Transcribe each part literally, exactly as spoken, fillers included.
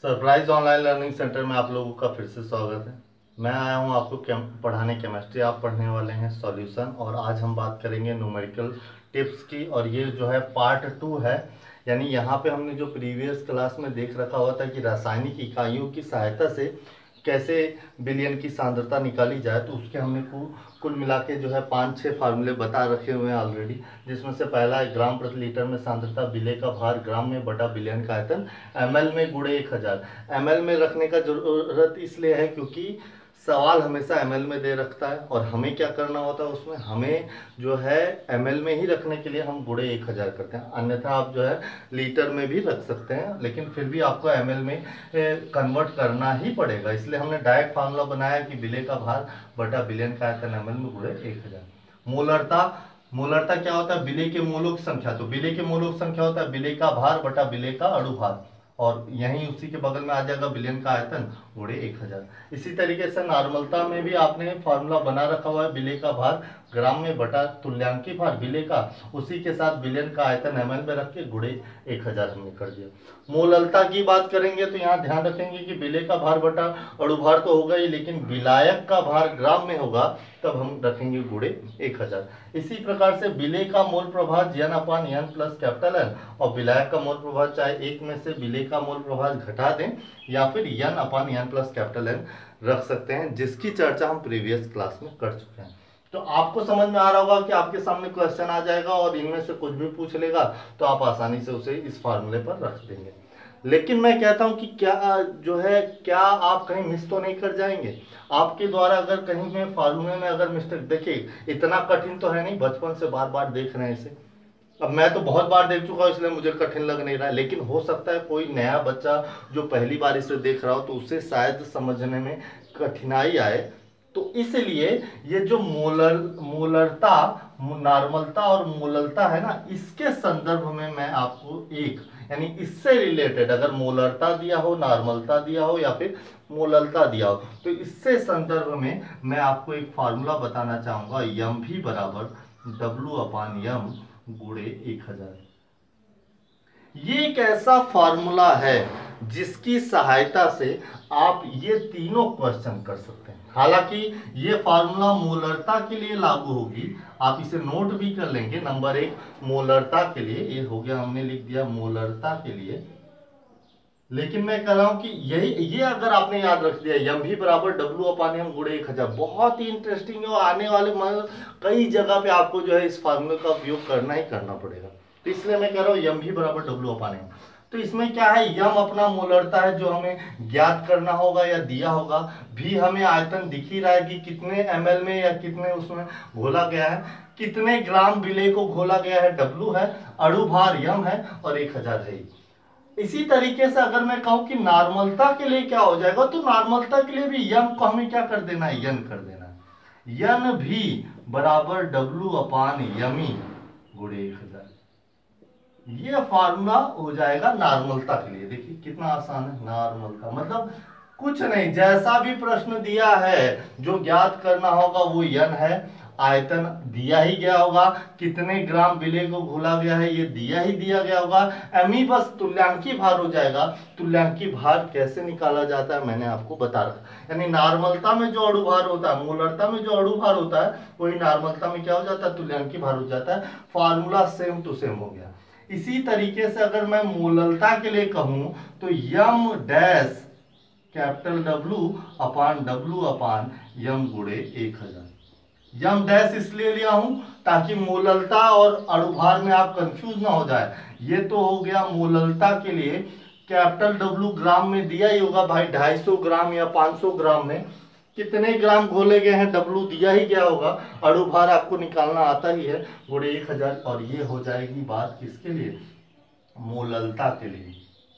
Surprise online learning centre में आप लोगों का फिर से स्वागत है। मैं आया हूं आपको केम, पढ़ाने केमिस्ट्री। आप पढ़ने वाले हैं सॉल्यूशन, और आज हम बात करेंगे न्यूमेरिकल टिप्स की। और ये जो है पार्ट टू है, यानी यहाँ पे हमने जो प्रीवियस क्लास में देख रखा हुआ था कि रासायनिक इकाइयों की सहायता से कैसे विलयन की सांद्रता निकाली जाए, तो उसके हमने कु, कुल मिला के जो है पाँच छः फार्मूले बता रखे हुए हैं ऑलरेडी। जिसमें से पहला है ग्राम प्रति लीटर में सांद्रता, विलय का भार ग्राम में बटा विलयन का आयतन एमएल में गुणे एक हजार। एमएल में रखने का जरूरत इसलिए है क्योंकि सवाल हमेशा एमएल में दे रखता है, और हमें क्या करना होता है उसमें, हमें जो है एमएल में ही रखने के लिए हम गुणे एक हजार करते हैं। अन्यथा आप जो है लीटर में भी रख सकते हैं, लेकिन फिर भी आपको एमएल में कन्वर्ट करना ही पड़ेगा। इसलिए हमने डायरेक्ट फार्मूला बनाया कि विलय का भार बटा विलयन का आयतन एमएल में गुणे एक हजार। मोलरता, मोलरता क्या होता है? विलय के मोलों की संख्या। तो विलय के मोलों की संख्या होता है विलय का भार बटा विलय का अणु भार, और यहीं उसी के बगल में आ जाएगा विलयन का आयतन गुणे एक हजार। इसी तरीके से नॉर्मलता में भी आपने फार्मूला बना रखा हुआ है, विलय का भार ग्राम में बटा तुल्यांकी भार विलय का, उसी के साथ विलयन का आयतन एमएल में रख के गुणे एक हजार हमने कर दिया। मोललता की बात करेंगे तो यहाँ ध्यान रखेंगे कि विलय का भार बटा अणु भार तो होगा ही, लेकिन विलायक का भार ग्राम में होगा, तब हम रखेंगे गुणे एक हजार। इसी प्रकार से विलय का मोल प्रभार N upon N plus capital N, और विलायक का मोल प्रभार चाहे एक में से विलय का मोल प्रभार घटा दें या फिर N upon N plus capital N रख सकते हैं, जिसकी चर्चा हम प्रीवियस क्लास में कर चुके हैं। तो आपको समझ में आ रहा होगा कि आपके सामने क्वेश्चन आ जाएगा और इनमें से कुछ भी पूछ लेगा तो आप आसानी से उसे इस फार्मूले पर रख देंगे। लेकिन मैं कहता हूं कि क्या जो है, क्या आप कहीं मिस तो नहीं कर जाएंगे? आपके द्वारा अगर कहीं में फार्मूले में अगर मिस्टेक, देखिए इतना कठिन तो है नहीं, बचपन से बार बार देख रहे हैं इसे। अब मैं तो बहुत बार देख चुका हूं, इसलिए मुझे कठिन लग नहीं रहा है, लेकिन हो सकता है कोई नया बच्चा जो पहली बार इसे देख रहा हो तो उसे शायद समझने में कठिनाई आए। तो इसलिए ये जो मोलर मोलरता, नॉर्मलता और मोललता है ना, इसके संदर्भ में मैं आपको एक, यानी इससे रिलेटेड अगर मोलरता दिया हो, नॉर्मलता दिया हो या फिर मोललता दिया हो, तो इससे संदर्भ में मैं आपको एक फार्मूला बताना चाहूंगा, यम भी बराबर डब्लू अपान यम गुणे एक हजार। ये एक ऐसा फार्मूला है जिसकी सहायता से आप ये तीनों क्वेश्चन कर सकते हैं। हालांकि ये फार्मूला मोलरता के लिए लागू होगी, आप इसे नोट भी कर लेंगे। नंबर एक मोलरता के लिए, ये हो गया, हमने लिख दिया मोलरता के लिए। लेकिन मैं कह रहा हूं कि यही ये अगर आपने याद रख दिया, यम भी बराबर डब्लू अपान एम गुणे एक हजार, बहुत ही इंटरेस्टिंग है। आने वाले कई जगह पे आपको जो है इस फार्मूले का उपयोग करना ही करना पड़ेगा। तो इसलिए मैं कह रहा हूं यम भी बराबर डब्लू अपान एम। तो इसमें क्या है, यम अपना मोलरता है जो हमें ज्ञात करना होगा या दिया होगा, भी हमें आयतन दिख ही रहा है कि कितने एमएल में या कितने उसमें घोला गया है, कितने ग्राम विलय को घोला गया है डब्लू है, अणु भार यम है, और एक हजार है। इसी तरीके से अगर मैं कहूं कि नॉर्मलता के लिए क्या हो जाएगा, तो नॉर्मलता के लिए भी यम को हमें क्या कर देना है, यन कर देना है। यन भी बराबर डब्लू अपान यमी गुणे एक हजार। ये फार्मूला हो जाएगा नॉर्मलता के लिए। देखिए कितना आसान है। नॉर्मलता मतलब कुछ नहीं, जैसा भी प्रश्न दिया है जो ज्ञात करना होगा वो यन है, आयतन दिया ही गया होगा, कितने ग्राम विलय को घोला गया है ये दिया ही दिया गया होगा, एमी बस तुल्यांकी भार हो जाएगा। तुल्यांकी भार कैसे निकाला जाता है मैंने आपको बता रखा, यानी नॉर्मलता में जो अणु भार होता है, मोलरता में जो अणु भार होता है, वही नॉर्मलता में क्या हो जाता है, तुल्यांकी भार हो जाता है। फॉर्मूला सेम टू सेम हो गया। इसी तरीके से अगर मैं मोललता के लिए कहूं तो M dash capital W upon W upon M गुणे एक हजार। यम डैश इसलिए लिया हूं ताकि मोललता और अणुभार में आप कंफ्यूज ना हो जाए। ये तो हो गया मोललता के लिए, कैपिटल डब्लू ग्राम में दिया ही होगा भाई, ढाई सौ ग्राम या पाँच सौ ग्राम में कितने ग्राम घोले गए हैं डब्लू दिया ही गया होगा, अणु भार आपको निकालना आता ही है गुणे एक हजार। और ये हो जाएगी बात किसके लिए, मोललता के लिए।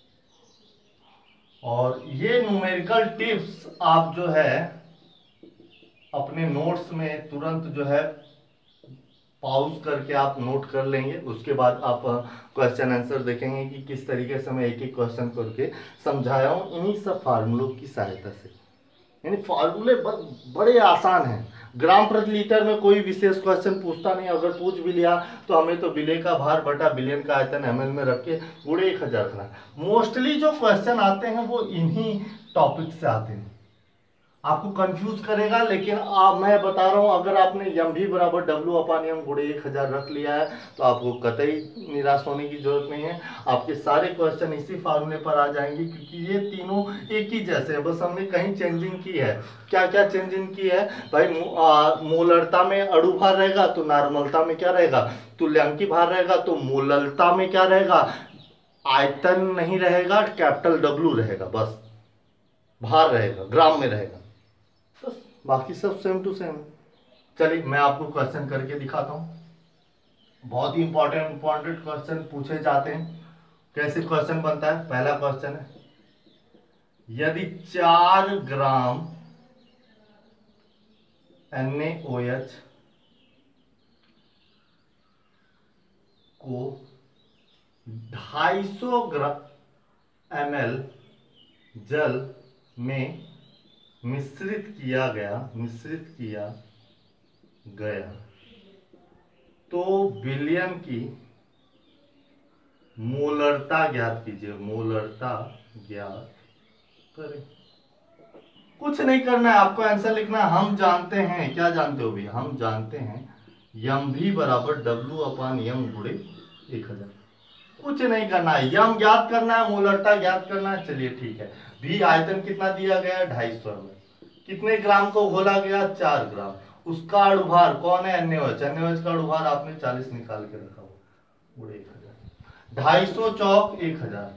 और ये न्यूमेरिकल टिप्स आप जो है अपने नोट्स में तुरंत जो है पॉज करके आप नोट कर लेंगे। उसके बाद आप क्वेश्चन आंसर देखेंगे कि किस तरीके से मैं एक एक क्वेश्चन करके समझाया हूं इन्हीं सब फार्मूलों की सहायता से। यानी फार्मूले बड़े आसान हैं। ग्राम प्रति लीटर में कोई विशेष क्वेश्चन पूछता नहीं, अगर पूछ भी लिया तो हमें तो विलेय का भार बटा बिलियन का आयतन एमएल में रख के गुणे एक हजार रखना। मोस्टली जो क्वेश्चन आते हैं वो इन्हीं टॉपिक से आते हैं, आपको कंफ्यूज करेगा। लेकिन आ, मैं बता रहा हूं, अगर आपने एम भी बराबर डब्ल्यू अपान एम गुणे एक हजार रख लिया है तो आपको कतई निराश होने की जरूरत नहीं है। आपके सारे क्वेश्चन इसी फार्मूले पर आ जाएंगे, क्योंकि ये तीनों एक ही जैसे हैं, बस हमने कहीं चेंजिंग की है। क्या क्या चेंजिंग की है भाई? मोलरता में अणु भार रहेगा तो नॉर्मलता में क्या रहेगा? तुल्यांकी भार रहेगा। तो मोलरता में क्या रहेगा? आयतन नहीं रहेगा, कैपिटल डब्ल्यू रहेगा, बस भार रहेगा, ग्राम में रहेगा, बस बाकी सब सेम टू सेम। चलिए मैं आपको क्वेश्चन करके दिखाता हूं। बहुत ही इंपॉर्टेंट इंपॉर्टेंट क्वेश्चन पूछे जाते हैं। कैसे क्वेश्चन बनता है? पहला क्वेश्चन है, यदि चार gram N A O H को ढाई सौ ग्राम एम एल जल में मिश्रित किया गया मिश्रित किया गया तो बिलियन की मोलरता ज्ञात कीजिए। मोलरता ज्ञात करें। कुछ नहीं करना है, आपको आंसर लिखना है। हम जानते हैं, क्या जानते हो भी? हम जानते हैं यम भी बराबर डब्ल्यू अपान यम गुणे एक हजार। कुछ नहीं करना है, यम ज्ञात करना है, मोलरता ज्ञात करना है। चलिए ठीक है। भी आयतन कितना दिया गया है? ढाई सौ में कितने ग्राम को घोला गया? चार ग्राम। उसका अणुभार कौन है? एनएच। एनएच का अणुभार आपने चालीस निकाल के रखा हो, गुणे एक हजार। ढाई सौ चौक एक हजार।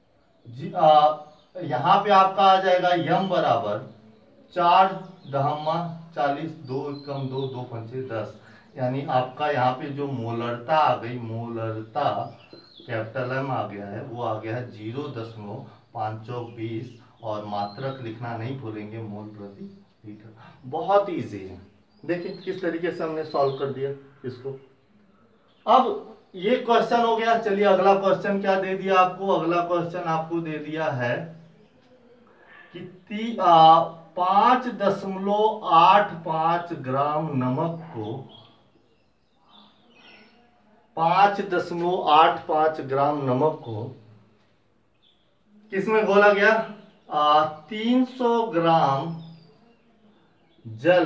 यहाँ पे आपका आ जाएगा यम बराबर चार दहम्मा चालीस, दो कम दो, दो पंचे दस। यानी आपका यहाँ पे जो मोलरता आ गई, मोलरता कैपिटल एम आ गया है, वो आ गया है जीरो दशमलव पाँच सौ बीस। और मात्रक लिखना नहीं भूलेंगे, मोल प्रति लीटर। बहुत इजी है, देखिए किस तरीके से हमने सॉल्व कर दिया इसको। अब ये क्वेश्चन हो गया। चलिए अगला क्वेश्चन क्या दे दिया आपको? अगला क्वेश्चन आपको दे दिया है कि पांच दशमलव आठ पांच ग्राम नमक को पांच दशमलव आठ पांच ग्राम नमक को किसमें घोला गया? आ, तीन सौ ग्राम जल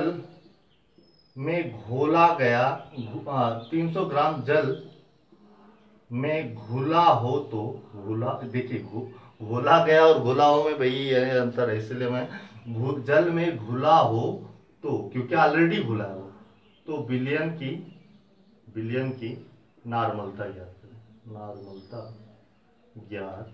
में घोला गया। तीन सौ ग्राम जल में घुला हो तो घुला, देखिए घोला गया और घुला हो में भाई ये अंतर है, इसलिए मैं जल में घुला हो तो, क्योंकि ऑलरेडी घुला है वो, तो बिलियन की बिलियन की नॉर्मलता ज्ञात करें। नॉर्मलता ज्ञात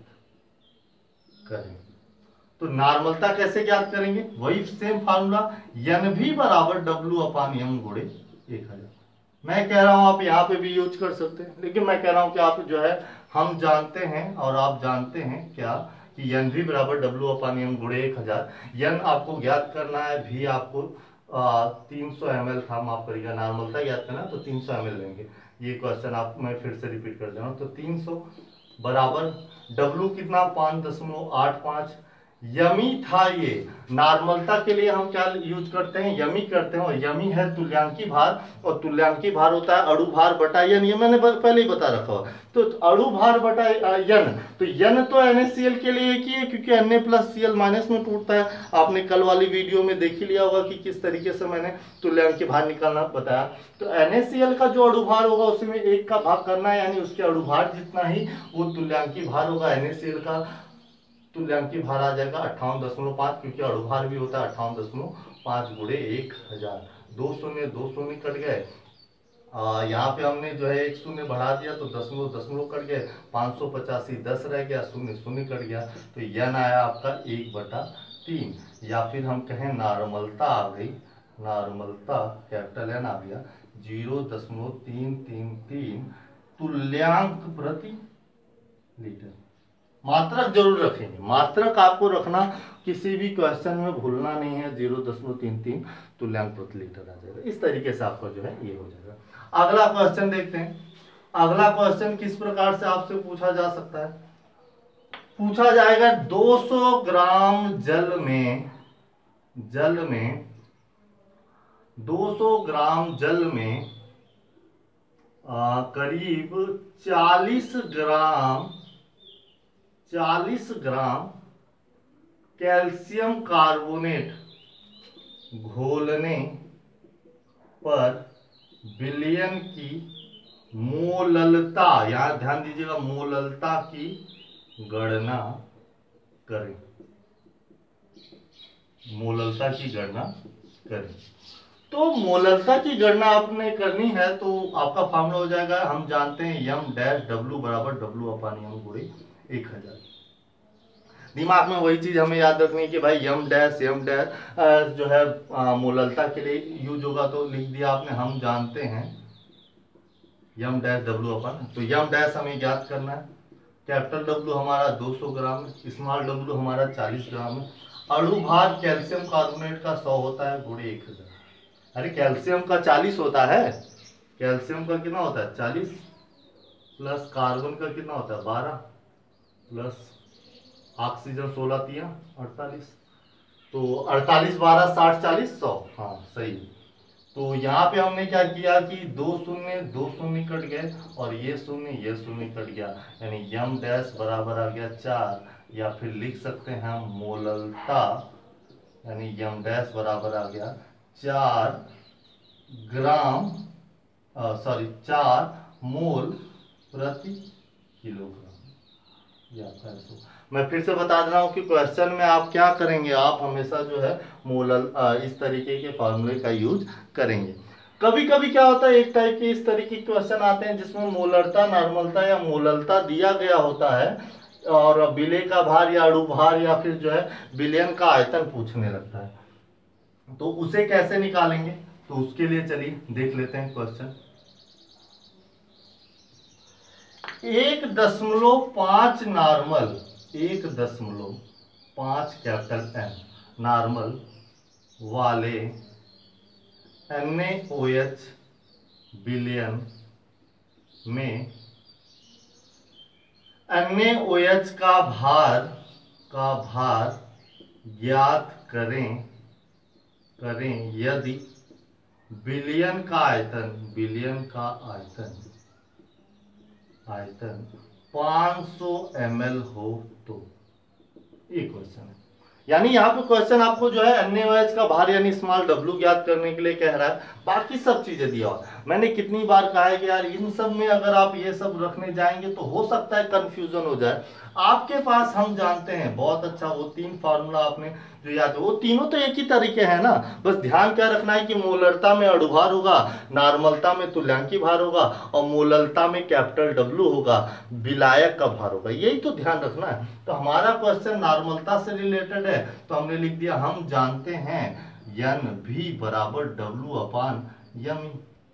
करें। तो नॉर्मलता कैसे ज्ञात करेंगे? वही सेम फार्मूला, एन भी बराबर डब्ल्यू अपान एम गुणे एक हजार। मैं कह रहा हूं आप यहाँ पे भी यूज कर सकते हैं, लेकिन मैं कह रहा हूं कि आप जो है, हम जानते हैं और आप जानते हैं क्या कि एन भी बराबर डब्ल्यू अपान एम गुणे एक हजार। एन आपको ज्ञात करना है, भी आपको तीन सौ एम एल था, माफ करिएगा, नॉर्मलता ज्ञात करना तो तीन सौ एम एल लेंगे। ये क्वेश्चन आप, मैं फिर से रिपीट कर दे रहा हूँ। तो तीन सौ बराबर डब्ल्यू कितना? पाँच दशमलव आठ पाँच। यमी था ये। नॉर्मलता के लिए हम क्या यूज करते हैं? यमी करते हैं। और यमी है तुल्यांकी भार, और तुल्यांकी भार होता है अणु भार बटा यन। ये मैंने पहले ही बता रखा हो। तो अणु भार बटा यन, तो यन तो NaCl के लिए एक ही है, क्योंकि Na प्लस Cl माइनस में टूटता है। आपने कल वाली वीडियो में देख ही लिया होगा कि किस तरीके से मैंने तुल्यांकी भार निकालना बताया। तो NaCl का जो अणु भार होगा उसमें एक का भाग करना है, यानी उसके अणु भार जितना ही वो तुल्यांकी भार होगा। NaCl का तुल्यांकी भार आ जाएगा अट्ठावन दशमलव पांच, क्योंकि अणुभार भी होता है अट्ठावन दशमलव पांच गुणे एक हजार। दो शून्य दो शून्य कट गए, यहाँ पे हमने जो है एक शून्य बढ़ा दिया तो दशमलव दशमलव कट गए, पाँच सौ पचासी दस रह गया, शून्य शून्य कट गया, तो यन आया आपका एक बटा तीन। या फिर हम कहें नॉर्मलता आ गई, नॉर्मलता कैपिटल एन आ गया जीरो दशमलव तीन तीन तीन तुल्यांक प्रति लीटर। मात्रक जरूर रखेंगे, मात्रक आपको रखना, किसी भी क्वेश्चन में भूलना नहीं है। जीरो दशमलव तीन तीन तुल्यांक प्रति लीटर आ जाएगा। इस तरीके से आपका जो है ये हो जाएगा। अगला क्वेश्चन देखते हैं। अगला क्वेश्चन किस प्रकार से आपसे पूछा जा सकता है? पूछा जाएगा दो सौ ग्राम जल में जल में दो सौ ग्राम जल में आ, करीब चालीस ग्राम चालीस ग्राम कैल्शियम कार्बोनेट घोलने पर विलयन की मोललता, यहां ध्यान दीजिएगा, मोललता की गणना करें। मोललता की गणना करें। तो मोललता की गणना आपने करनी है तो आपका फार्मूला हो जाएगा, हम जानते हैं यम डैश डब्ल्यू बराबर डब्ल्यू अपान यम गुणे एक हजार। दिमाग में वही चीज हमें याद रखनी है कि भाई यम डैश यम डैश जो है आ, मोललता के लिए यूज होगा, तो लिख दिया आपने, हम जानते हैं यम डैश डब्ल्यू अपान। तो यम डैश हमें ज्ञात करना है। कैपिटल डब्ल्यू हमारा दो सौ ग्राम है, स्मॉल डब्ल्यू हमारा चालीस ग्राम है। अणु भार कैल्शियम कार्बोनेट का सौ होता है गुणे एक हजार। अरे कैल्शियम का चालीस होता है, कैल्शियम का कितना होता है चालीस, प्लस कार्बन का कितना होता है बारह, प्लस ऑक्सीजन सोलह तिया अड़तालीस, तो अड़तालीस बारह साठ चालीस सौ, हाँ सही। तो यहाँ पे हमने क्या किया कि दो शून्य दो शून्य कट गए और ये शून्य ये शून्य कट गया, यानी यम डैश बराबर आ गया चार, या फिर लिख सकते हैं हम मोललता, यानी यम डैश बराबर आ गया चार ग्राम सॉरी चार मोल प्रति किलोग्राम। मैं फिर से बता दे रहा हूँ कि क्वेश्चन में आप क्या करेंगे, आप हमेशा जो है मोलल इस तरीके के फॉर्मूले का यूज करेंगे। कभी कभी क्या होता है, एक टाइप के इस तरीके के क्वेश्चन आते हैं जिसमें मोलरता, नॉर्मलता या मोललता दिया गया होता है और विलय का भार या अणु भार या फिर जो है विलयन का आयतन पूछने लगता है, तो उसे कैसे निकालेंगे, तो उसके लिए चलिए देख लेते हैं क्वेश्चन। एक दशमलव पांच नॉर्मल, एक दशमलव पांच कैपिटल एन नॉर्मल वाले एन ए ओ एच विलयन में एन ए ओ एच का भार का भार ज्ञात करें करें यदि विलयन का आयतन विलयन का आयतन आयतन पाँच सौ एम एल हो तो। ये क्वेश्चन है, यानी यहाँ पे क्वेश्चन आपको जो है एन ए ओ एच का भार यानी स्मॉल डब्ल्यू ज्ञात करने के लिए कह रहा है, बाकी सब चीजें दिया हुआ। मैंने कितनी बार कहा है कि यार इन सब में अगर आप ये सब रखने जाएंगे तो हो सकता है कंफ्यूजन हो जाए। आपके पास हम जानते हैं बहुत अच्छा, वो तीन फार्मूला आपने जो याद है वो तीनों तो एक ही तरीके हैं ना, बस ध्यान क्या रखना है कि मोलरता में अणुभार होगा, नॉर्मलता में तुल्यांकी भार होगा और मोललता में कैपिटल डब्ल्यू होगा, विलायक का भार होगा, यही तो ध्यान रखना है। तो हमारा क्वेश्चन नॉर्मलता से रिलेटेड है तो हमने लिख दिया हम जानते हैं एन भी बराबर डब्ल्यू अपान यम।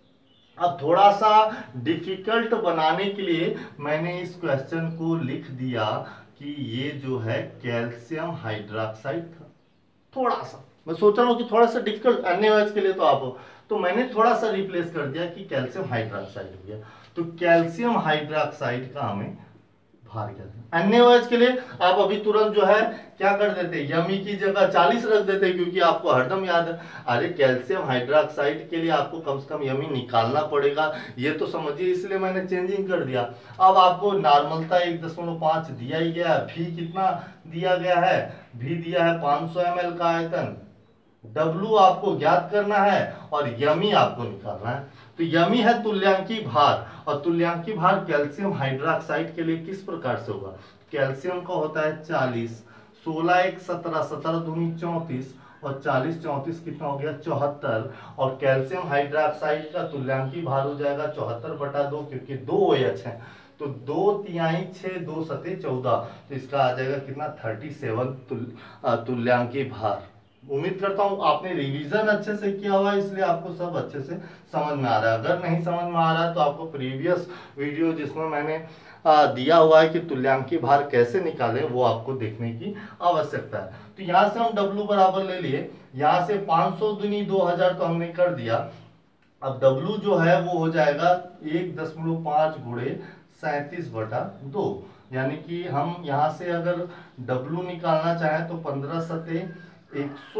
अब थोड़ा सा डिफिकल्ट बनाने के लिए मैंने इस क्वेश्चन को लिख दिया कि ये जो है कैल्शियम हाइड्रोक्साइड था। थोड़ा सा मैं सोच रहा हूँ कि थोड़ा सा difficult N A O H के लिए तो आप, तो मैंने थोड़ा सा रिप्लेस कर दिया कि कैल्शियम हाइड्रोक्साइड हो गया। तो कैल्शियम हाइड्रोक्साइड का हमें भार क्या था एन ए ओ एच के लिए, आप अभी तुरंत जो है क्या कर देते, यमी की जगह चालीस रख देते क्योंकि आपको हरदम याद है। अरे कैल्शियम हाइड्रोक्साइड के लिए आपको कम से कम यमी निकालना पड़ेगा, ये तो समझिए, इसलिए मैंने चेंजिंग कर दिया। अब आपको नॉर्मलता एक दशमलव पांच दिया ही गया है, भी कितना दिया गया है, भी दिया है पांच सौ एम एल का आयतन, डब्ल्यू आपको ज्ञात करना है और यमी आपको निकालना है। तो यमी है तुल्यांकी भार, और तुल्यांकी भार कैल्शियम हाइड्रोक्साइड के लिए किस प्रकार से होगा, कैल्शियम का होता है चालीस, सोलह एक सत्रह, सत्रह दूनी चौंतीस और चालीस चौंतीस कितना हो गया चौहत्तर, और कैल्शियम हाइड्रोक्साइड का तुल्यांकी भार हो जाएगा चौहत्तर बटा दो क्योंकि दो ओ एच है, तो दो तिहाई छह दो सते चौदह, तो इसका आ जाएगा कितना थर्टी सेवन तुल, तुल्यांकी भार। उम्मीद करता हूं आपने रिवीजन अच्छे से किया हुआ है इसलिए आपको सब अच्छे से समझ में आ रहा है। अगर नहीं समझ में आ रहा है तो आपको प्रीवियस वीडियो जिसमें मैंने आ, दिया हुआ है कि तुल्यांकी भार कैसे निकालें वो आपको देखने की आवश्यकता है। तो यहाँ से हम W बराबर ले लिए, यहाँ से पाँच सौ दुनी दो हजार तो हमने कर दिया। अब W जो है वो हो जाएगा एक दशमलव पांच गुणे सैंतीस बटा दो, यानी कि हम यहाँ से अगर W निकालना चाहें तो पंद्रह सते एक सौ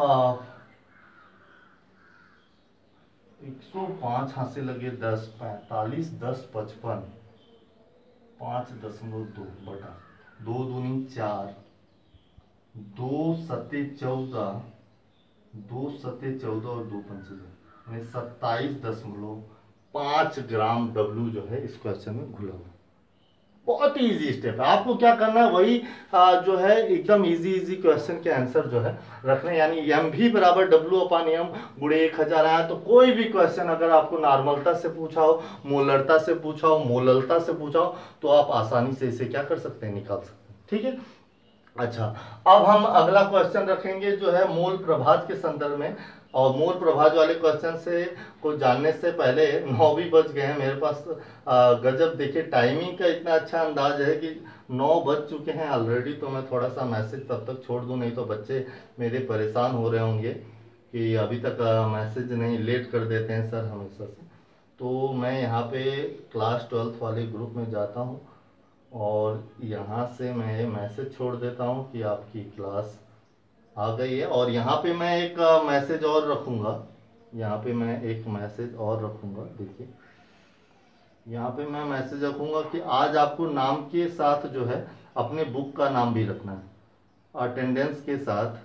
एक सौ पाँच हाथ से लगे दस, पैंतालीस, दस, पचपन, पाँच दशमलव दो बटा दो दूनी चार, दो सत्ते चौदह, दो सत्ते चौदह और दो पंचे दो, सत्ताईस दशमलव पाँच ग्राम डब्लू जो है इस क्वेश्चन में घुला हुआ। बहुत ही इजी स्टेप है। आपको क्या करना है वही आ, जो है एकदम इजी इजी क्वेश्चन के आंसर जो है रखने, यानी एम भी बराबर डब्ल्यू अपान एम गुणे एक हजार आया तो कोई भी क्वेश्चन अगर आपको नॉर्मलता से पूछा हो, मोलरता से पूछा हो, मोललता से पूछा हो, तो आप आसानी से इसे क्या कर सकते हैं, निकाल सकते हैं। ठीक है। अच्छा, अब हम अगला क्वेश्चन रखेंगे जो है मोल प्रभाज के संदर्भ में। और मोल प्रभाज वाले क्वेश्चन से को जानने से पहले नौ भी बज गए हैं मेरे पास। आ, गजब, देखिए टाइमिंग का इतना अच्छा अंदाज है कि नौ बज चुके हैं ऑलरेडी। तो मैं थोड़ा सा मैसेज तब तक छोड़ दूं, नहीं तो बच्चे मेरे परेशान हो रहे होंगे कि अभी तक मैसेज नहीं, लेट कर देते हैं सर हमेशा से। तो मैं यहाँ पे क्लास ट्वेल्थ वाले ग्रुप में जाता हूँ और यहाँ से मैं मैसेज छोड़ देता हूँ कि आपकी क्लास आ गई है। और यहाँ पे मैं एक मैसेज और रखूँगा, यहाँ पे मैं एक मैसेज और रखूँगा। देखिए यहाँ पे मैं मैसेज रखूँगा कि आज आपको नाम के साथ जो है अपने बुक का नाम भी रखना है। अटेंडेंस के साथ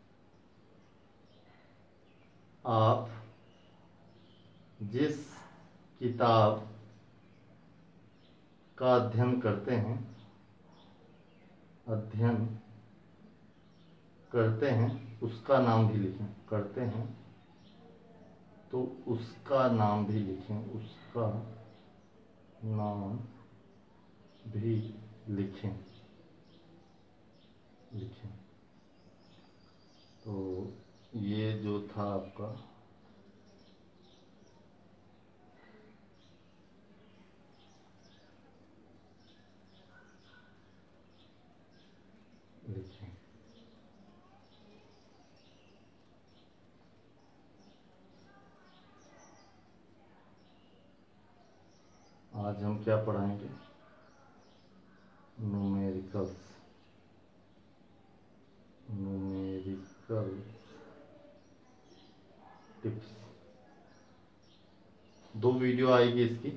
आप जिस किताब का अध्ययन करते हैं अध्ययन करते हैं उसका नाम भी लिखें। करते हैं तो उसका नाम भी लिखें, उसका नाम भी लिखें लिखें तो ये जो था आपका लिखें। आज हम क्या पढ़ाएंगे, न्यूमेरिकल्स न्यूमेरिकल टिप्स। दो वीडियो आएगी इसकी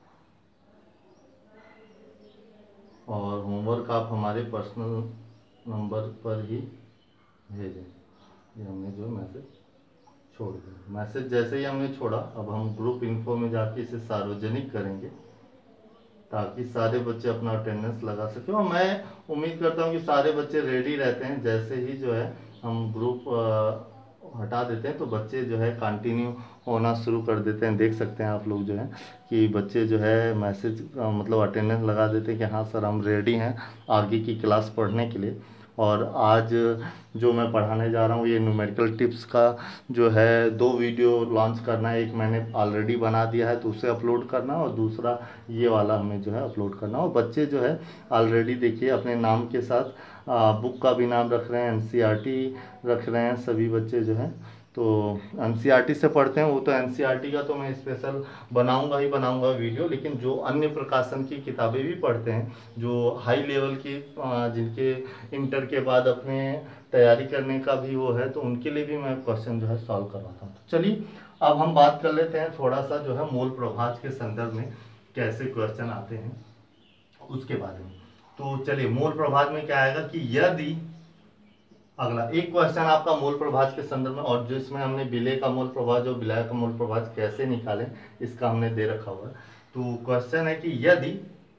और होमवर्क आप हमारे पर्सनल नंबर पर ही भेजें। ये हमने जो मैसेज छोड़ दिया, मैसेज जैसे ही हमने छोड़ा अब हम ग्रुप इन्फो में जाके इसे सार्वजनिक करेंगे ताकि सारे बच्चे अपना अटेंडेंस लगा सकें। और मैं उम्मीद करता हूँ कि सारे बच्चे रेडी रहते हैं। जैसे ही जो है हम ग्रुप हटा देते हैं तो बच्चे जो है कंटिन्यू होना शुरू कर देते हैं। देख सकते हैं आप लोग जो है कि बच्चे जो है मैसेज मतलब अटेंडेंस लगा देते हैं कि हाँ सर हम रेडी हैं आगे की क्लास पढ़ने के लिए। और आज जो मैं पढ़ाने जा रहा हूँ ये न्यूमेरिकल टिप्स का जो है दो वीडियो लॉन्च करना है। एक मैंने ऑलरेडी बना दिया है तो उसे अपलोड करना और दूसरा ये वाला हमें जो है अपलोड करना। और बच्चे जो है ऑलरेडी देखिए अपने नाम के साथ आ, बुक का भी नाम रख रहे हैं, एनसीईआरटी रख रहे हैं सभी बच्चे जो हैं। तो एनसीईआरटी से पढ़ते हैं वो तो एनसीईआरटी का तो मैं स्पेशल बनाऊंगा ही बनाऊंगा वीडियो। लेकिन जो अन्य प्रकाशन की किताबें भी पढ़ते हैं जो हाई लेवल की जिनके इंटर के बाद अपने तैयारी करने का भी वो है तो उनके लिए भी मैं क्वेश्चन जो है सॉल्व करवाता हूँ। तो चलिए अब हम बात कर लेते हैं थोड़ा सा जो है मूल प्रभाज के संदर्भ में कैसे क्वेश्चन आते हैं उसके बारे में। तो चलिए मूल प्रभाज में क्या आएगा कि यदि अगला एक क्वेश्चन आपका मूल प्रभाज के संदर्भ में और जिसमें हमने विलय का मूल प्रभाज और विलय का मूल प्रभाज कैसे निकालें इसका हमने दे रखा हुआ है। तो क्वेश्चन है कि यदि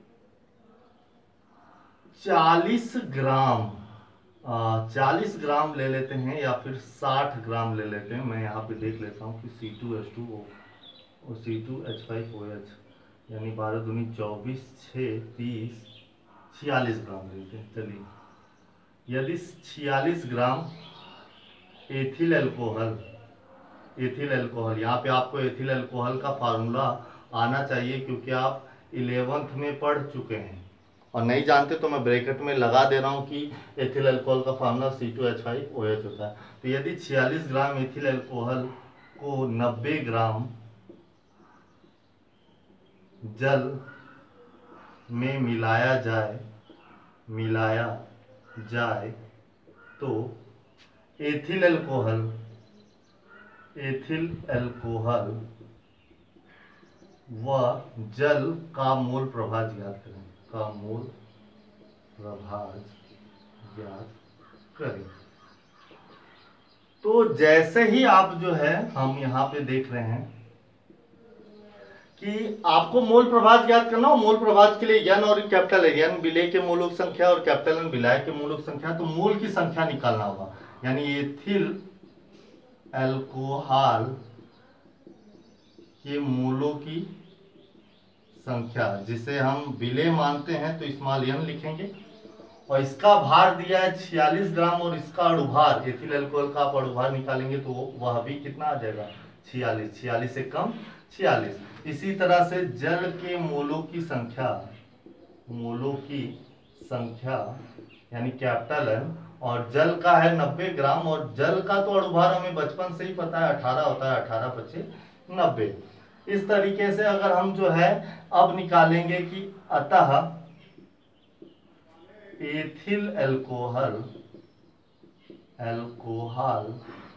चालीस ग्राम चालीस ग्राम ले लेते हैं या फिर साठ ग्राम ले लेते हैं। मैं यहाँ पे देख लेता हूँ कि C two H two O और C two H five O H यानी बारह दूनी चौबीस, छः तीस, छियालीस ग्राम लेते हैं। चलिए यदि छियालीस gram ethyl alcohol ethyl alcohol यहाँ पे आपको एथिल अल्कोहल का फार्मूला आना चाहिए क्योंकि आप इलेवेंथ में पढ़ चुके हैं और नहीं जानते तो मैं ब्रैकेट में लगा दे रहा हूँ कि एथिल अल्कोहल का formula C two H five O H होता है। तो यदि छियालीस ग्राम एथिल अल्कोहल को नब्बे ग्राम जल में मिलाया जाए मिलाया जाए तो एथिल एल्कोहल एथिल एल्कोहल व जल का मोल प्रभाज ज्ञात करें का मोल प्रभाज ज्ञात करें। तो जैसे ही आप जो है हम यहाँ पे देख रहे हैं कि आपको मोल प्रभाज ज्ञात करना हो। मोल प्रभाज के लिए एन और कैपिटल एन विलेय के मूलक संख्या और कैपिटल एन विलाय के मूलक संख्या, तो मोल की संख्या निकालना होगा। यानी एथिल एल्कोहल के मूलों की संख्या, जिसे हम विलेय मानते हैं तो स्मॉल एन लिखेंगे, और इसका भार दिया है छियालीस ग्राम और इसका अणुभार, एथिल अल्कोहल का आप अणुभार निकालेंगे तो वह भी कितना आ जाएगा, छियालीस। छियालीस से कम छियालीस। इसी तरह से जल के मोलों की संख्या, मोलों की संख्या यानी कैपिटल एन, और जल का है नब्बे ग्राम, और जल का तो अणुभार हमें बचपन से ही पता है अठारह होता है, अठारह पच्चीस नब्बे। इस तरीके से अगर हम जो है अब निकालेंगे कि अतः एथिल एल्कोहल एल्कोहल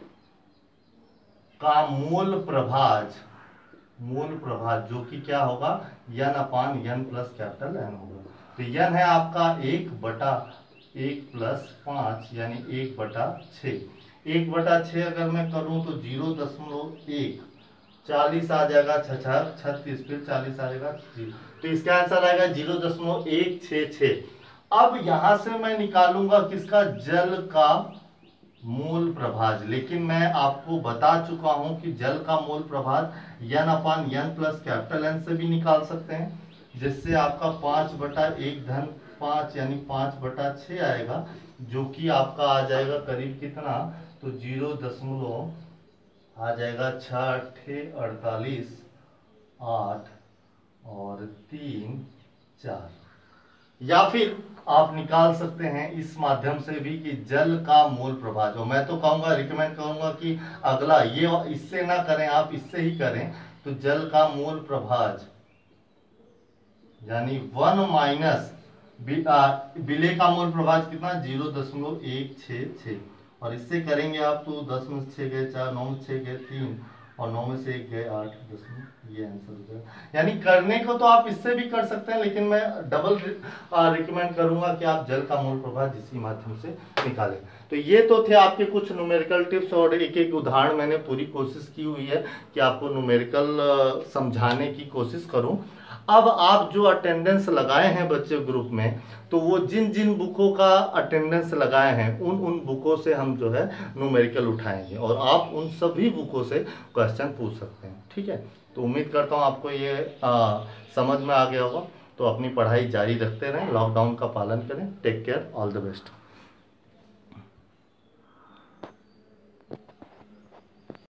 का मूल प्रभाज, मूल प्रभाज जो कि क्या होगा, N upon N plus capital N होगा। तो यन है आपका एक बटा एक प्लस पांच यानी एक बटा छः। एक बटा छः अगर मैं करूं तो जीरो दशमलव एक, चालीस आ जाएगा, छह छत्तीस, फिर चालीस आ जाएगा जीरो, तो इसका आंसर आएगा जीरो दशमलव एक छः छः। अब यहां से मैं निकालूंगा किसका, जल का मूल प्रभाज। लेकिन मैं आपको बता चुका हूं कि जल का मूल प्रभाज N upon N plus capital N से भी निकाल सकते हैं, जिससे आपका पांच बटा एक धन पांच यानी पांच बटा छः आएगा, जो कि आपका आ जाएगा करीब कितना, तो जीरो दशमलव आ जाएगा छः अट्ठे अड़तालीस, आठ और तीन चार। या फिर आप निकाल सकते हैं इस माध्यम से भी कि जल का मूल प्रभाज। और मैं तो कहूंगा, रिकमेंड करूंगा कि अगला ये इससे ना करें, आप इससे ही करें। तो जल का मूल प्रभाज यानी वन माइनस विलेय का मूल प्रभाज कितना, जीरो दशमलव एक छः छः, और इससे करेंगे आप तो दस में छः गए चार, नौ में छः गए तीन, और नौ में से एक गए आठ, दस में ये आंसर हो जाएगा। यानी करने को तो आप इससे भी कर सकते हैं, लेकिन मैं डबल रिकमेंड करूंगा कि आप जल का मूल प्रभाज इसी माध्यम से निकालें। तो ये तो थे आपके कुछ न्यूमेरिकल टिप्स, और एक एक उदाहरण मैंने पूरी कोशिश की हुई है कि आपको न्यूमेरिकल समझाने की कोशिश करूं। अब आप जो अटेंडेंस लगाए हैं बच्चे ग्रुप में, तो वो जिन जिन बुकों का अटेंडेंस लगाए हैं उन उन बुकों से हम जो है न्यूमेरिकल उठाएंगे, और आप उन सभी बुकों से क्वेश्चन पूछ सकते हैं। ठीक है, तो उम्मीद करता हूँ आपको ये आ, समझ में आ गया होगा। तो अपनी पढ़ाई जारी रखते रहें, लॉकडाउन का पालन करें। Take care, all the best.